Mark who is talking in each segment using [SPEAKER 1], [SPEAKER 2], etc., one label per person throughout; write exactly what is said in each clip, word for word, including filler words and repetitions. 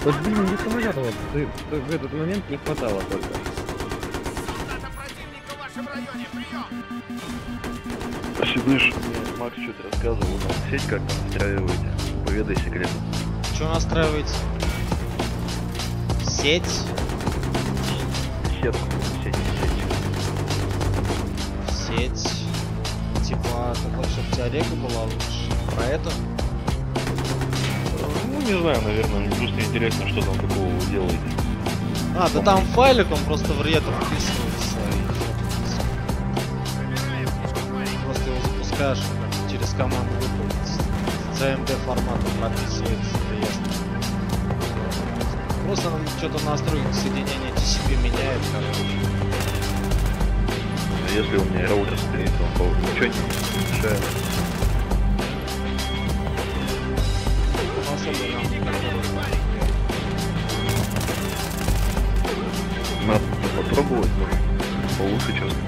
[SPEAKER 1] Вот, блин, не самолета вот, ты, ты в этот момент не хватало только.
[SPEAKER 2] Слышь, мне Макс что-то рассказывал, у нас сеть как-то настраиваете. Поведай секрет.
[SPEAKER 3] Что настраиваете? Сеть?
[SPEAKER 2] Сетку, сеть, сеть.
[SPEAKER 3] Сеть. Типа, ты хочешь, чтобы у тебя река была лучше? Про это?
[SPEAKER 2] Ну, не знаю, наверное, мне просто интересно, что там такого вы делаете.
[SPEAKER 3] А, да там файлик, он просто в ретро вписывается. И просто его запускаешь через команду выполнить. си эм ди форматом прописывается, приятно. Просто нам что-то настройки соединения ти си пи меняет, короче.
[SPEAKER 2] А если у меня роутер стоит, то он ничего не мешает. Надо попробовать, может, получше, честно.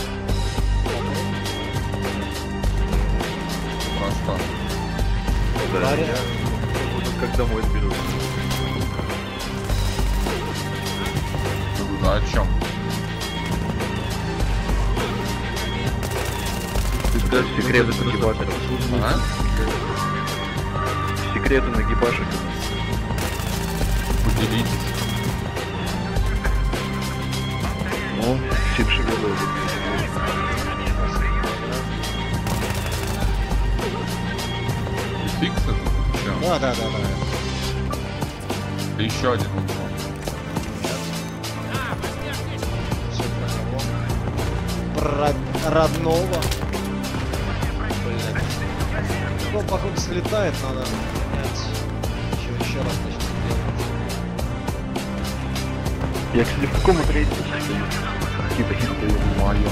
[SPEAKER 4] Просто.
[SPEAKER 2] Да, я буду как домой беру.
[SPEAKER 4] Да о чем?
[SPEAKER 2] Ты скажешь секреты нагибашек.
[SPEAKER 4] А?
[SPEAKER 2] Секреты нагибашек.
[SPEAKER 4] Поделитесь.
[SPEAKER 2] Ну, чип шевелил.
[SPEAKER 4] И фикс это? Чем?
[SPEAKER 3] Да, да, да, да.
[SPEAKER 4] Да еще один у него.
[SPEAKER 3] Все про него. Про родного. Блин. Ну, походу слетает, надо менять. Еще, еще раз начнем делать.
[SPEAKER 2] Я, кстати, в каком отряде? Какие-то хиты в моем.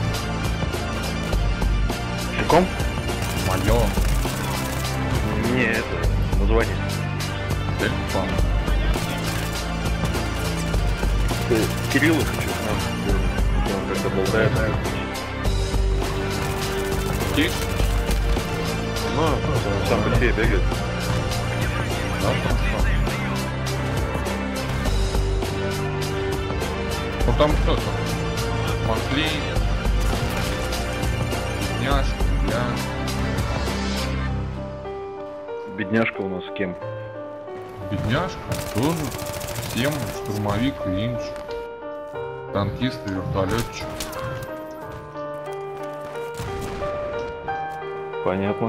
[SPEAKER 2] В каком?
[SPEAKER 4] Мое.
[SPEAKER 2] Не, это название.
[SPEAKER 4] Телефон.
[SPEAKER 2] Кирилла хочу знать. Он когда болтает.
[SPEAKER 4] Тиш?
[SPEAKER 2] Ну, он сам по себе бегает.
[SPEAKER 4] Да, хорошо. Ну там кто-то. Маклей. Бедняжка, я.
[SPEAKER 2] Бедняжка у нас с кем?
[SPEAKER 4] Бедняжка тоже. Всем штурмовик, винч. Танкист и вертолетчик.
[SPEAKER 2] Понятно.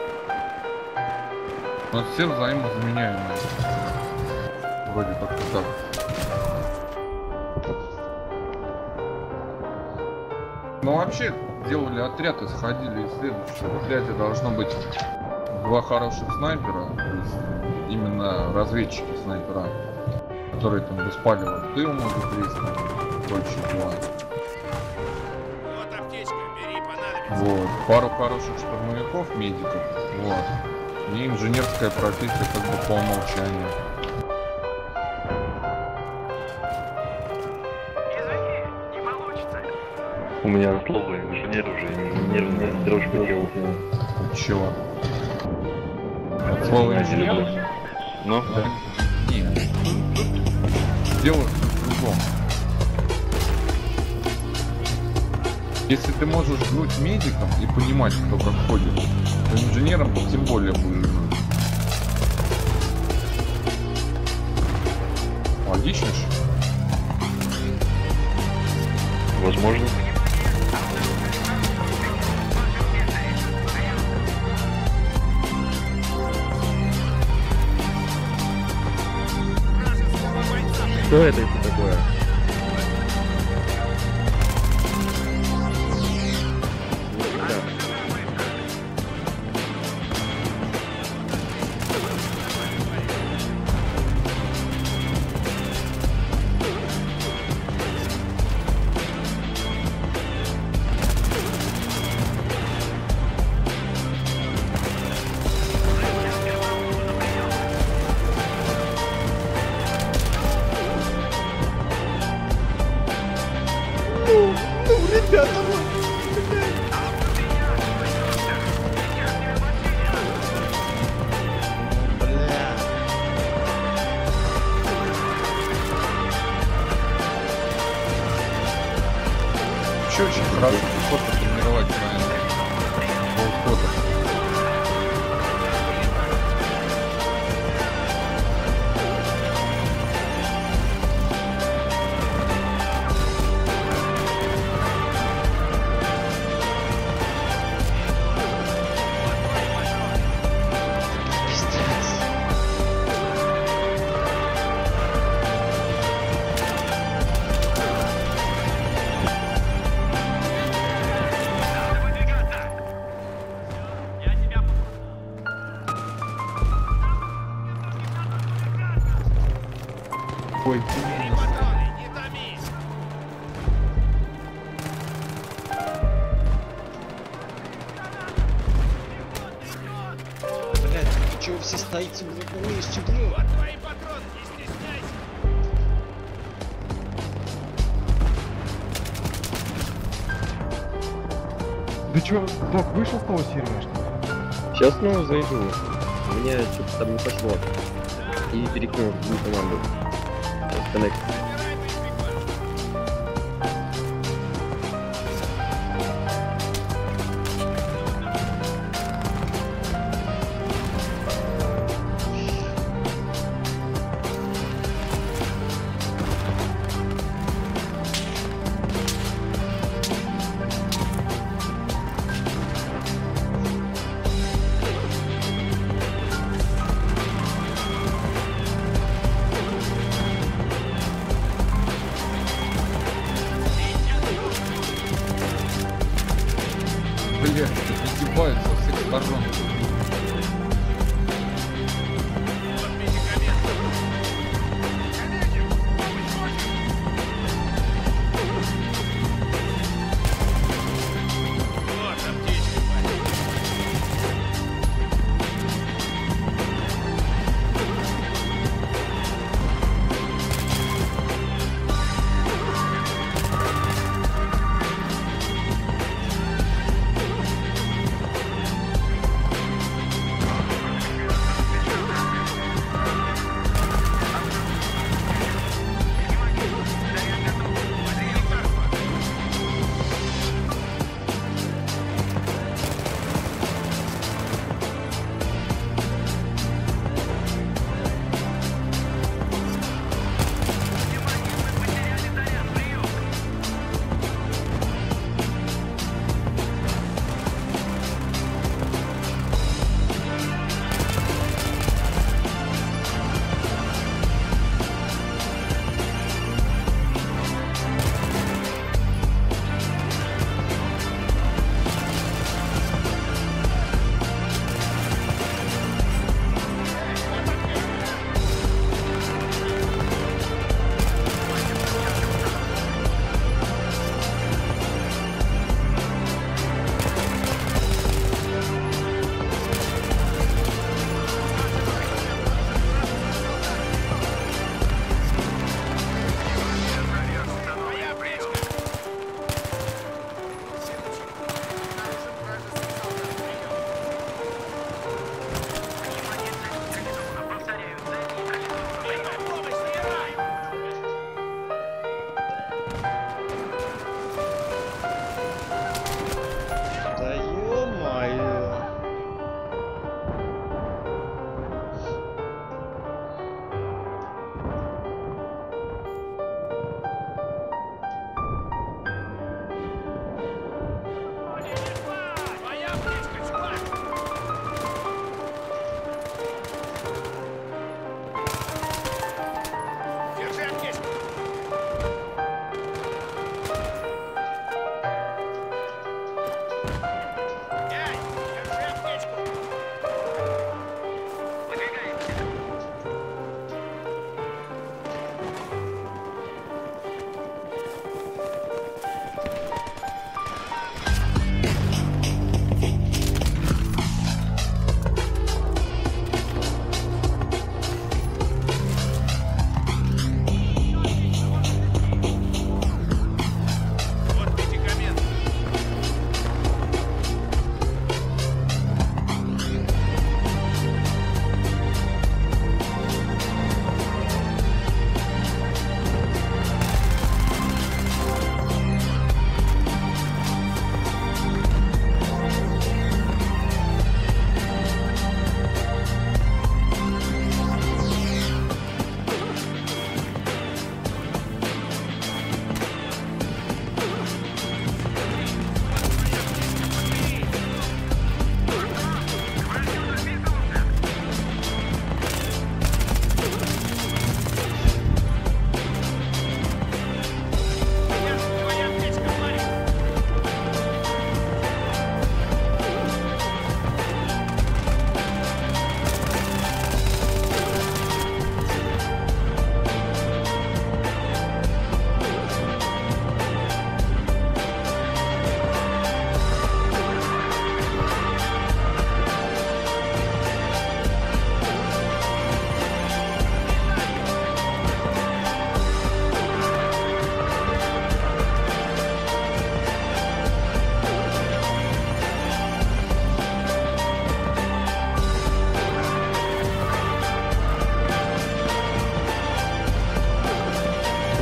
[SPEAKER 4] У нас все взаимозаменяемые. Вроде как-то так. Ну вообще делали отряд, исходили из следующего. В отряде должно быть два хороших снайпера, то есть именно разведчики снайпера, которые там без палева в тыл могут лезть, и прочие дела.
[SPEAKER 5] Вот аптечка, бери, понадобится.
[SPEAKER 4] Вот. Пару хороших штурмовиков, медиков, вот. И инженерская профессия как бы по умолчанию.
[SPEAKER 2] У меня слово инженер уже нервная дрожь по телу.
[SPEAKER 4] Чего? Слово инженер?
[SPEAKER 2] Ну?
[SPEAKER 4] Да. Нет. Дело в другом. Если ты можешь гнуть медиком и понимать, кто как ходит, то инженером ты тем более будешь гнуть. Логично ж?
[SPEAKER 2] Возможно. Что это еще такое?
[SPEAKER 4] Еще очень хорошо подход потренировать на полсхода. Ой,
[SPEAKER 3] Блять, вы чего все стоите в одном месте, блядь?
[SPEAKER 5] Да чё, Док, вышел с того сервера, что ли?
[SPEAKER 1] Сейчас снова зайду. У меня что-то там не пошло. И перекинул в другую команду. Коннект.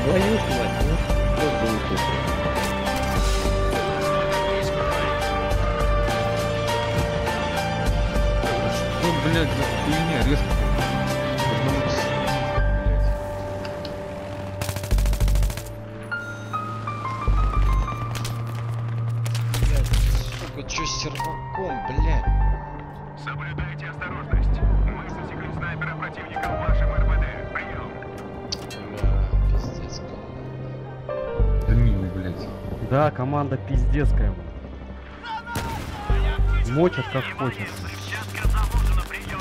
[SPEAKER 1] Твою ж мать, ну что ж вы услышали?
[SPEAKER 4] Что, блядь, за хуйня резко? Одному с-
[SPEAKER 3] Блядь, сука, чё с серваком, блядь?
[SPEAKER 6] Соблюдайте осторожность. Мы засекли снайпера противника в вашем РПД. Прием.
[SPEAKER 3] Бля, пиздец.
[SPEAKER 4] Да милый, блядь.
[SPEAKER 5] Да, команда пиздецкая. Мочат как хочет.
[SPEAKER 6] Взятка заложена. Прием.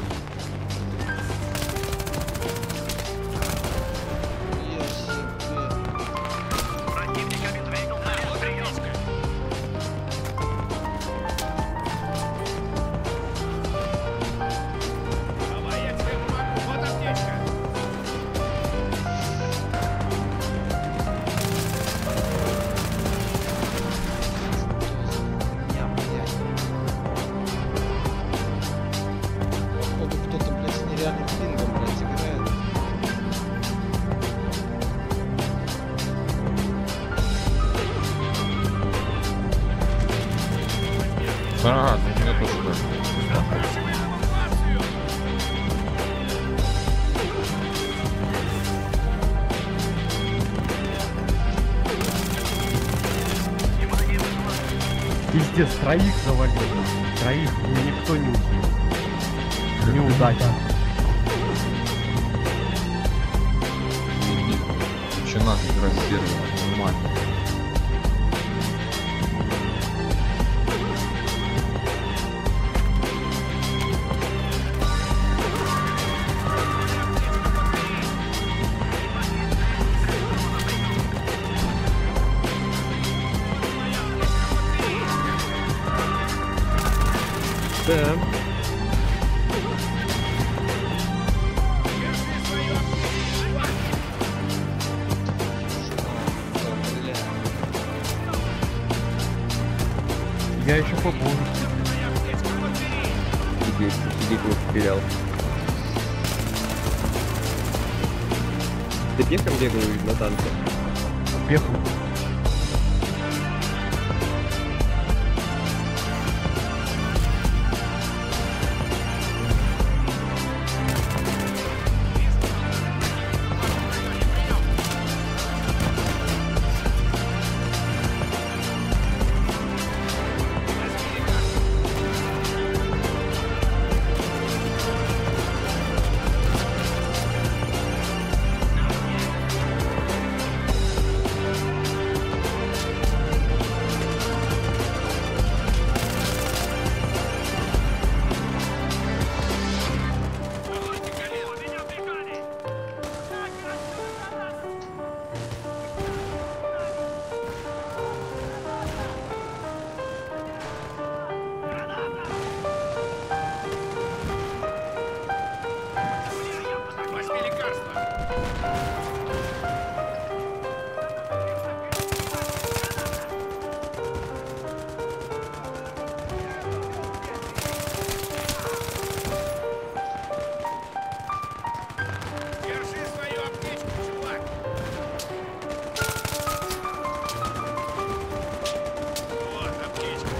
[SPEAKER 3] Я себе...
[SPEAKER 6] Противник обезвредил наряд. Прием. Давай, я тебе помогу. Вот аптечка.
[SPEAKER 3] Я, блядь. Походу кто-то, блядь, с нереальным пингом, блядь, играет.
[SPEAKER 4] А, ты меня тоже так.
[SPEAKER 5] Пиздец, троих завалил. Троих никто не убил. Неудача.
[SPEAKER 4] Еще надо играть с сервером, нормально.
[SPEAKER 1] Да.
[SPEAKER 3] Бля.
[SPEAKER 5] Я еще побуду.
[SPEAKER 1] Сидит, сидит, не стрелял. Ты пехом бегал на танке?
[SPEAKER 5] Пеху.
[SPEAKER 6] Возьми лекарство. Держи свою аптечку, чувак. Вот аптечка.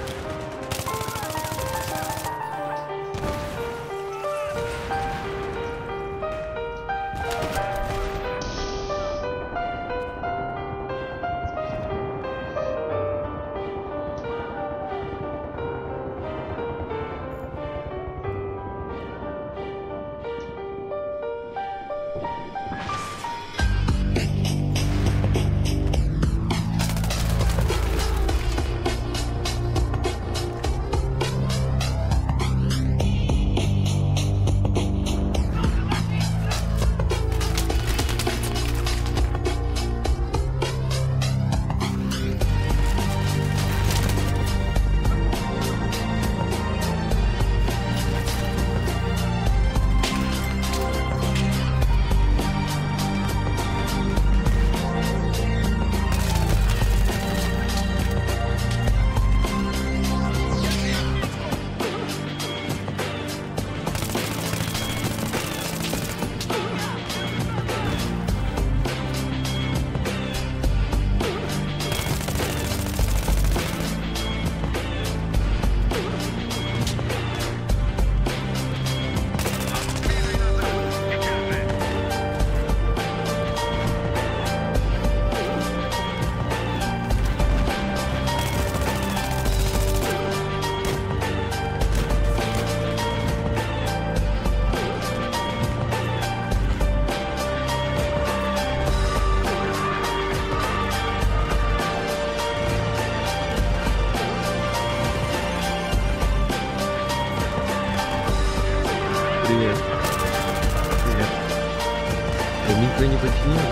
[SPEAKER 1] Никто не починил.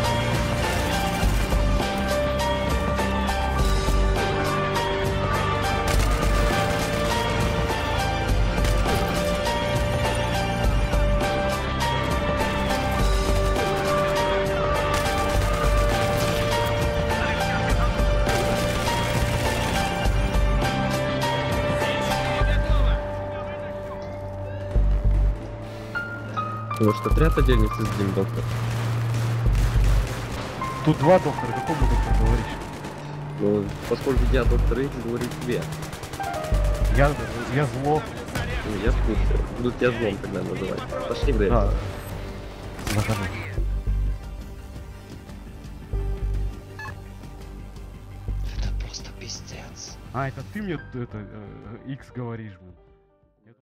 [SPEAKER 1] Может, отряд отдельный создадим, доктор?
[SPEAKER 5] Тут два доктора, какому доктору говоришь?
[SPEAKER 1] Ну, поскольку я доктор Икс, говорю тебе.
[SPEAKER 5] Я, я зло.
[SPEAKER 1] Ну, я в курсе. Будут тебя злом тогда называть. Пошли, блядь.
[SPEAKER 5] Да. Нахожу.
[SPEAKER 3] Это просто пиздец.
[SPEAKER 5] А, это ты мне это, э, X говоришь, блин.